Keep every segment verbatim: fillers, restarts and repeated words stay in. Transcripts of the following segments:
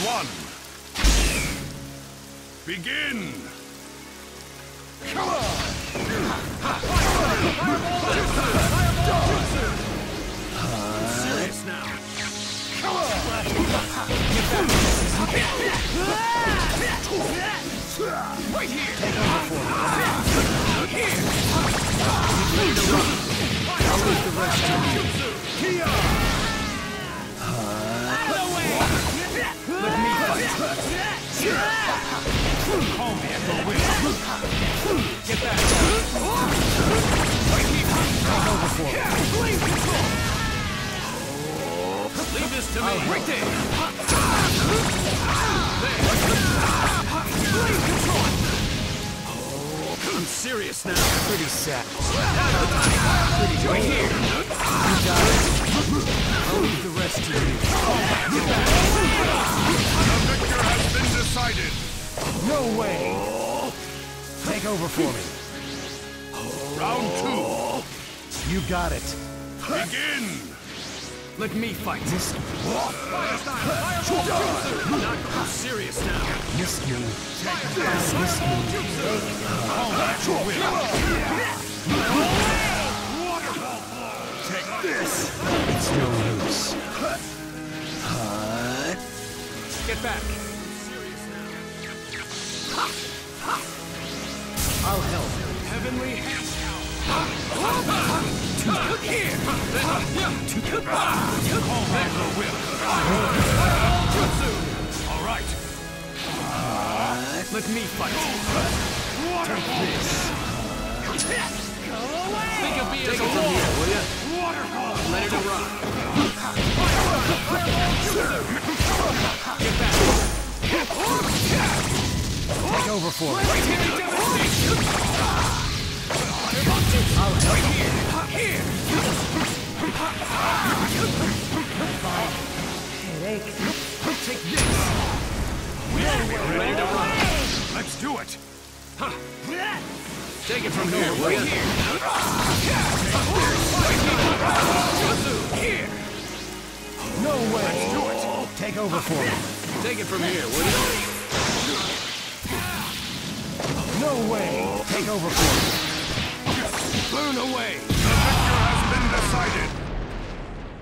one. Begin! Come on! I'm serious now. Come on! Right here! Take over for me. Here! I'll leave the rest to you. Kia! Let me fight. Call me at the will. Get back. Right here. Take over for me. Leave control. Leave this to me. Right there. There. Leave control. I'm serious now. Pretty sad. Pretty right here. You got it. I'll leave the rest to you. Get back. The victor has been decided. No way. Take over for me. Round two. You got it. Begin. Let me fight. Miss me. I'm serious now. Miss me. Miss me. All that you will. Take this. It's no use. Get back. I'll help. Heavenly hand. Here. All that your will. All right. Let me fight. Take this. Go away. Think of me as a wall, will you? Let it arrive. Get back. Take over for me. I'll help. Right here. Here. Headache. Take this. We're ready to run. Let's do it. Huh. Take it from here, will you? Here. No way. Let's do it. Take over for me. Take it from here, will you? No way. Take over for me. Burn away. The victor has been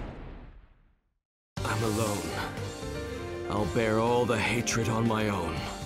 decided. I'm alone. I'll bear all the hatred on my own.